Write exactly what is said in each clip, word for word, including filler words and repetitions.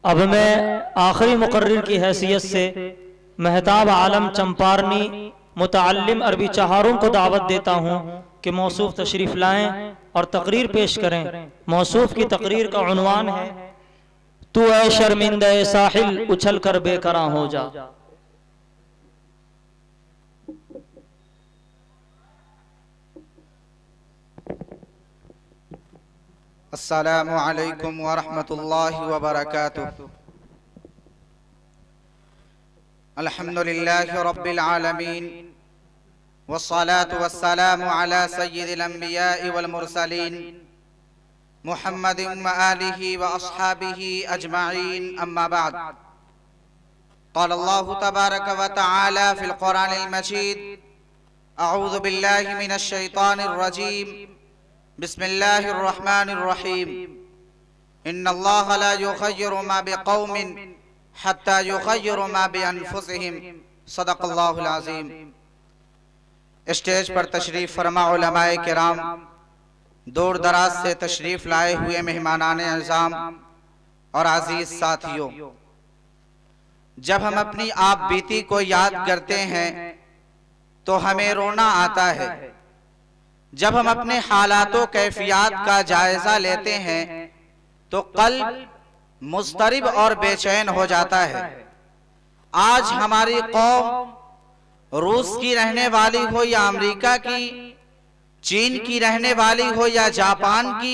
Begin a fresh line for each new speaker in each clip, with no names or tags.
अब मैं आखिरी मुकर्रिर की हैसियत से महताब आलम चंपारनी मुतअल्लिम अरबी चहारों को दावत देता हूँ कि मौसूफ तशरीफ़ लाएं और तकरीर पेश करें। मौसूफ की तकरीर का उन्वान है तू ऐ शर्मिंदा साहिल उछल कर बेकरां हो जा।
अस्सलामु अलैकुम व रहमतुल्लाहि व बरकातुहू। अल्हम्दुलिल्लाहि रब्बिल आलमीन वस्सलातु वस्सलामु अला सय्यिदिल अंबिया'i वल मुरसलीन मुहम्मदिन व आलिहि व अस्हाबिहि अजमईन, अम्मा बाद। क़ाल अल्लाहु तबारक व तआला फ़िल क़ुरानिल मजीद, अऊज़ु बिल्लाहि मिनश शैतानिर रजीम, बिस्मिल्लाहिर रहमानिर रहीम। इन्नल्लाहा ला युग़य्यिरु मा बिक़ौमिन हत्ता युग़य्यिरु मा बिअन्फुसिहिम, सदक़ल्लाहुल अज़ीम। स्टेज पर तशरीफ़ फरमा उलमाए किराम, दूर दराज से तशरीफ़ लाए हुए मेहमानाने अज़ाम और अजीज साथियों, जब हम अपनी आप बीती को याद करते हैं तो हमें रोना आता है। जब हम अपने हालातों कैफियत का जायजा लेते हैं तो कल्ब मुस्तरिब और बेचैन हो जाता है। आज हमारी कौम रूस की रहने वाली हो या अमेरिका की, चीन की रहने वाली हो या जापान की,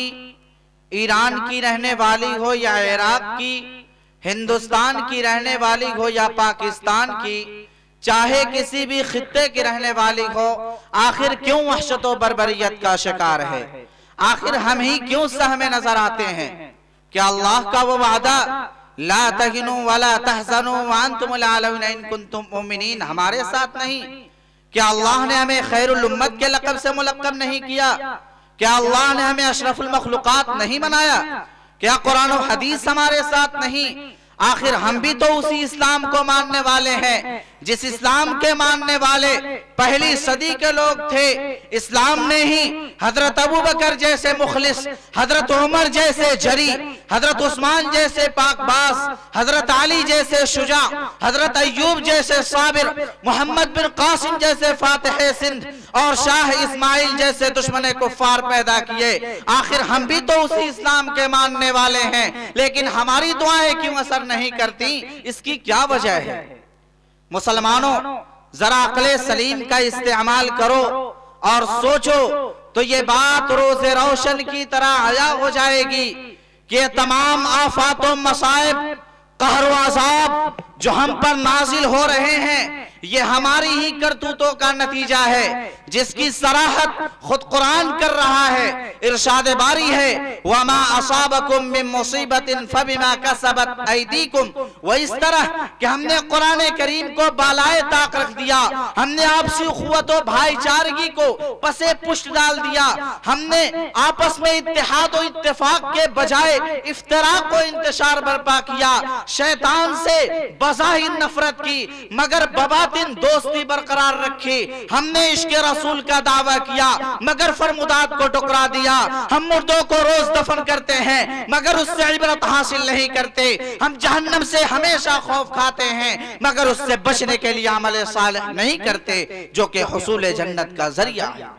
ईरान की रहने वाली हो या इराक की, हिंदुस्तान की रहने वाली हो या पाकिस्तान की, चाहे किसी भी खित्ते की रहने वाली हो, आखिर क्यों वहशत व बर्बरियत का शिकार है? आखिर हम ही क्यों सहमे नजर आते हैं? क्या अल्लाह का वो वादा ला तहिनु वला तहज़नु व अंतुमुल आलऊना इन कुंतुम मुमिनीन हमारे साथ नहीं? क्या अल्लाह ने हमें खैरुल उम्मत के लक़ब से मुलक़्क़ब नहीं किया? क्या अल्लाह ने हमें अशरफुल मखलूक़ात नहीं बनाया? क्या कुरान और हदीस हमारे साथ नहीं? आखिर हम भी तो उसी इस्लाम को मानने वाले हैं जिस इस्लाम के मानने वाले पहली सदी के लोग थे। इस्लाम ने ही हजरत अबू बकर जैसे मुखलिस, हजरत उमर जैसे जरी, हजरत उस्मान जैसे पाकबाज, हजरत अली जैसे शुजा, हजरत अय्यूब जैसे साबिर, मोहम्मद बिन कासिम जैसे फातिह सिंध और शाह इस्माइल जैसे दुश्मन कुफ्फार पैदा किए। आखिर हम भी तो उसी इस्लाम के मानने वाले हैं, लेकिन हमारी दुआएं क्यों असर नहीं करती? इसकी क्या वजह है? मुसलमानों, जरा अक्ले सलीम का इस्तेमाल करो और सोचो तो ये बात रोज़े रोशन की तरह आया हो जाएगी कि ये तमाम आफातों, मसाइब, कहर व अज़ाब जो हम पर नाजिल हो रहे हैं ये हमारी ही करतूतों का नतीजा है, जिसकी सराहत खुद कुरान कर रहा है। इरशाद बारी है वमा असाबकुम मिन मुसीबतिन फबिमा कसबत ऐदीकुम। वो इस तरह कि हमने कुरान करीम को बालाए ताक रख दिया, हमने आपसी उखुवत व भाईचारगी को पसे पुष्ट डाल दिया, हमने आपस में इत्तेहाद व इत्तेफाक के बजाय इफ्तराक व इंतशार बर्पा किया, शैतान से बज़ाहिर नफरत की मगर बबातिन दोस्ती बरकरार रखी, हमने इश्क़ रसूल का दावा किया मगर फरमुदात को टुकरा दिया, हम मुर्दों को रोज दफन करते हैं मगर उससे इबरत हासिल नहीं करते, हम जहन्नम से हमेशा खौफ खाते हैं मगर उससे बचने के लिए अमल सालिह नहीं करते जो कि हुसूल जन्नत का जरिया है।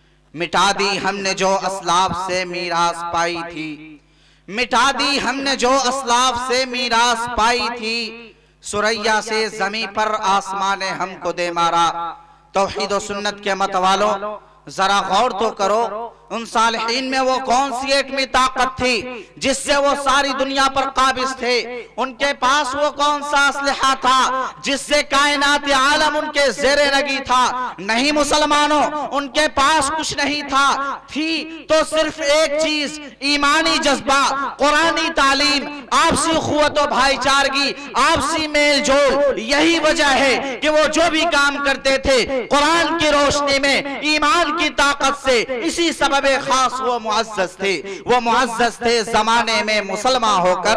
मिटा दी हमने जो असलाफ से मीरास पाई थी, मिटा दी हमने जो असलाफ से मीरास पाई थी, सुरैया से जमी पर आसमान ने हमको दे मारा। तौहीद व सुन्नत के मत वालों, जरा गौर तो करो, उन सालिहीन में वो कौन सी एटमी ताकत थी जिससे वो सारी दुनिया पर काबिज थे? उनके पास वो कौन सा असलहा था जिससे कायनात आलम उनके ज़ेरे नगी था? नहीं मुसलमानों, उनके पास कुछ नहीं था, थी तो सिर्फ एक चीज, ईमानी जज्बा, कुरानी तालीम, आपसी उखुवत व भाईचारगी, आपसी मेल जोल। यही वजह है कि वो जो भी काम करते थे कुरान की रोशनी में, ईमान की ताकत से, इसी सबब खास वो मुअज़्ज़ज़ थे। वो मुअज़्ज़ज़ थे जमाने में मुसलमान होकर,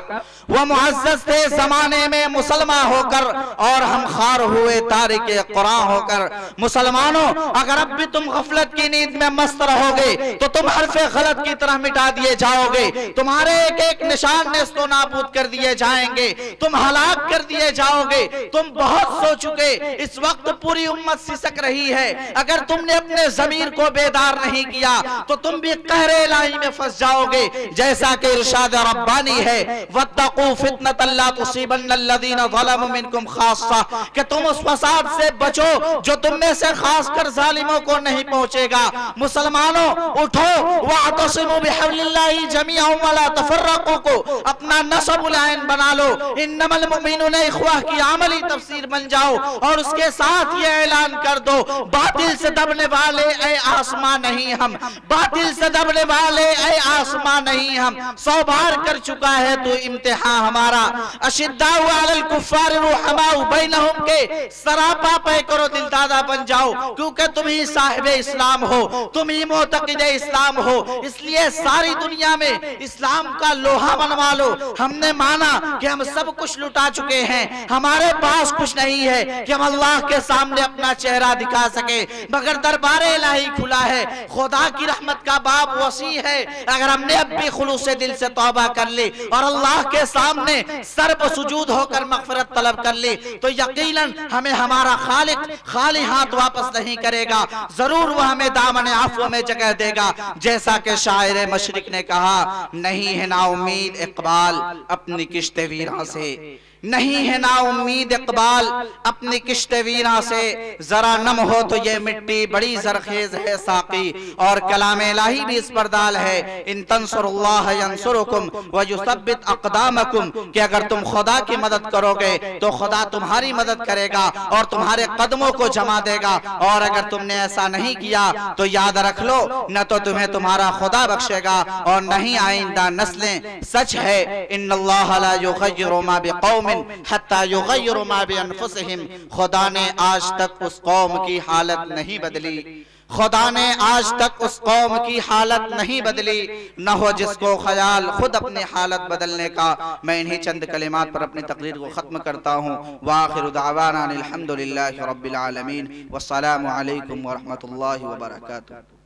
वो मुअज़्ज़ज़ थे ज़माने में मुसलमान होकर और हम खार हुए तारिक कुरान होकर। मुसलमानों, अगर अब भी तुम गफलत की नींद में मस्त रहोगे तो तुम हरफे गलत की तरह मिटा दिए जाओगे, तुम्हारे एक एक निशान नेस्तो नाबूद कर दिए जाएंगे, तुम हलाक कर दिए जाओगे। तुम बहुत सो चुके, इस वक्त पूरी उम्मत सिसक रही है। अगर तुमने अपने ज़मीर को बेदार नहीं किया तो तुम भी कहरे इलाही में फंस जाओगे। जैसा कि इरशाद रब्बानी है, वत्तकू फितनतन ला तुसीबन्नल्लज़ीना ज़लमू मिनकुम खास्सा, कि तुम उस फसाद से बचो जो तुम में से खासकर जालिमों को नहीं पहुंचेगा। मुसलमानों, उठो, वअतसिमू बिहब्लिल्लाहि जमीअन वला तफर्रकू को अपना नसबुल ऐन बना लो। इन्नमल मुमिनूना इख्वा की अमली तफसीर बन जाओ और उसके साथ ये ऐलान कर दो, बातिल से दबने वाले ऐ आसमां नहीं हम, बातिल से दबने वाले ऐ आसमां नहीं हम। सौ बार कर चुका है तो इम्तिहान हमारा। अशिद्दाउ अलल कुफ्फार रुहमाउ बैनहुम के सरापा पे करो, दिलदादा बन जाओ, क्योंकि तुम ही साहिबे इस्लाम हो, तुम ही मोतकिदे इस्लाम हो। इसलिए सारी दुनिया में इस्लाम का लोहा बनवा लो। हमने माना कि हम सब कुछ लुटा चुके हैं, हमारे पास कुछ नहीं है कि हम अल्लाह के सामने अपना चेहरा दिखा सके, मगर दरबारे इलाही खुला है, खुदा की रहमत का बाब वसी है। अगर हमने अब भी खुलूस से दिल से तौबा कर ली और अल्लाह के सामने सर पर सुजूद होकर मगफिरत तलब कर ली तो यकीनन हमें हमारा खालिक खाली हाथ वापस नहीं करेगा, जरूर वह हमें दामन आफू में जगह देगा। जैसा कि शायर मशरिक ने कहा, नहीं है ना उम्मीद इकबाल अपनी किश्ते वीरा से, नहीं है ना उम्मीद इकबाल अपनी किश्ते वीरा से, जरा नम हो तो ये मिट्टी बड़ी जरखेज है साकी। और कलाम इलाही भी इस पर दाल है, इन तंसुरुल्लाह यंसुरुकुम व युसब्बित अक़दामकुम, कि अगर तुम खुदा की मदद करोगे तो खुदा तुम्हारी मदद करेगा और तुम्हारे कदमों को जमा देगा। और अगर तुमने ऐसा नहीं किया तो याद रख लो, न तो तुम्हें तुम्हारा खुदा बख्शेगा और नहीं आइंदा नस्लें। सच है, इन्नल्लाह ला युग़य्यिरु मा बिक़ौमिन हत्ता युग़य्यिरु मा बिअन्फुसिहिम, खुदा ने आज तक उस कौम की हालत नहीं बदली, खुदा ने आज तक उस कौम की हालत नहीं बदली, न हो जिसको ख्याल खुद अपनी हालत बदलने का। मैं इन्हीं चंद कलिमात पर अपनी तकरीर को ख़त्म करता हूँ। वाखिरु दावाना अनिल हम्दुलिल्लाहि रब्बिल आलमीन, वस्सलामु अलैकुम व रहमतुल्लाहि व बरकातुहू।